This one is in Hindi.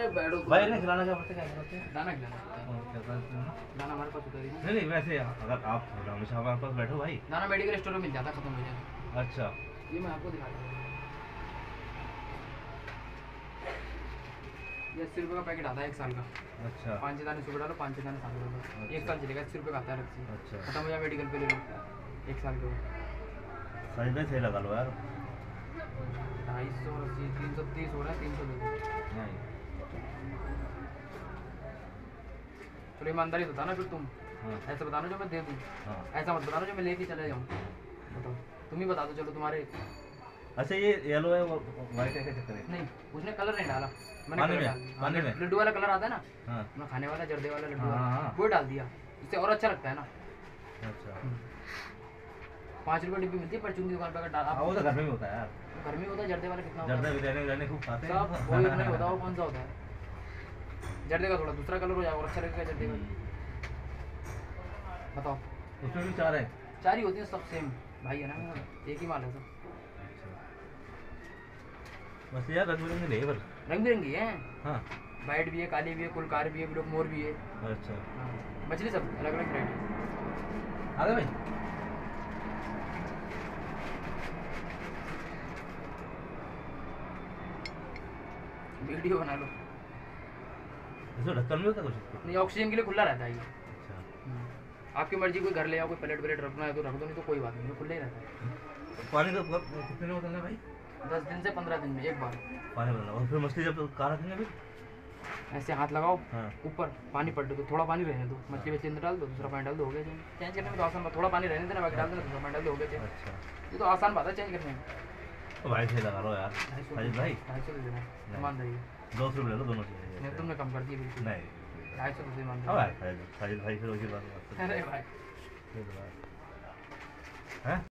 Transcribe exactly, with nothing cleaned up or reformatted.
बैठो भाई ने खिलाना क्या पड़ता है, क्या करते हैं? दाना खिलाना पड़ता है। और क्या करते हैं? दाना हमारे पास होता है नहीं नहीं वैसे अगर आप हमेशा हमारे पास बैठो भाई। दाना मेडिकल स्टोर में मिल जाता है, खत्म हो जाएगा। अच्छा ये मैं आपको दिखाता हूँ, ये अस्सी रुपये का पैकेट आता है एक साल का। अच्छा पाँच दाने सुबह डालो, पाँच दाने शाम को डालो, अच्छा। एक साल चलेगा। अस्सी रुपये का आता है रस्सी। अच्छा खत्म हो जाए मेडिकल पे ले लो एक साल के। साइज में सही लगा लो यार। ढाई सौ अस्सी, तीन सौ तीस हो रहा है, तीन सौ दे दो। नहीं तो ईमानदारी बताना फिर तुम। हाँ ऐसा बताना जो मैं दे दूँ, हाँ ऐसा मत बताना जो मैं लेके चले जाऊँ। बताओ, तुम ही बता दो। चलो तुम्हारे अच्छा ये येलो है वो वाइट है, क्या चक्कर है? नहीं, उसने कलर नहीं डाला, मैंने पानी कलर में? डाल दिया। पानी में? लड्डू वाला कलर आता है ना, हाँ अपना खाने वाला जर्दे वाला लड्डू हाँ, वाला, हाँ। वो डाल दिया। इससे और अच्छा लगता है ना। अच्छा पाँच रुपये डिब्बी मिलती है परचून की दुकान पर। अगर डाल हाँ, वो तो घर में भी होता है यार। घर में होता है जर्दे वाला, कितना होता जर्दा है? बिरयानी बिरयानी खूब खाते हैं। सब कोई नहीं होता। वो कौन सा होता है? जर्दे का थोड़ा दूसरा कलर हो जाएगा और अच्छा लगेगा जर्दे का। बताओ, उसमें भी चार है। चार ही होती है, सब सेम भाई है ना, एक ही माल है सब। बस यार रंग बिरंगे नहीं पर। रंग बिरंगी है, हाँ वाइट भी है, काली भी है, कुलकार भी है, ब्लू मोर भी है। अच्छा हाँ, मछली सब अलग अलग वैरायटी। आ गए भाई। वीडियो बना लो। इसमें ढक्कन भी होता है कुछ? नहीं, ऑक्सीजन के लिए खुला रहता है ये। अच्छा आपकी मर्जी, कोई घर ले आओ, कोई प्लेट प्लेट रखना है तो रख दो, नहीं तो कोई बात नहीं, खुला ही रहता है। पानी तो कब कितने में बदलना है भाई? दस दिन से पंद्रह दिन में एक बार पानी बदलना। और फिर मछली जब तो कहाँ रखेंगे फिर? ऐसे हाथ लगाओ, हाँ ऊपर पानी पड़ दो, थोड़ा पानी रहने दो, मछली वछली अंदर डाल दो, दूसरा पानी डाल दो, हो गया चेंज। चेंज करने में तो आसान बात, थोड़ा पानी रहने देना, बाकी डाल देना, दूसरा पानी डाल दो, हो गया चेंज। अच्छा ये तो आसान बात है चेंज करने में। तो भाई सही लगा लो यार। ढाई सौ साजिद भाई ढाई सौ दे देना, ईमानदारी है। दो सौ रुपये ले लो दोनों से। नहीं, तुमने कम कर दिया बिल्कुल। नहीं ढाई सौ रुपये अब ईमानदारी। यार साजिद साजिद भाई फिर वही बात। अरे भाई है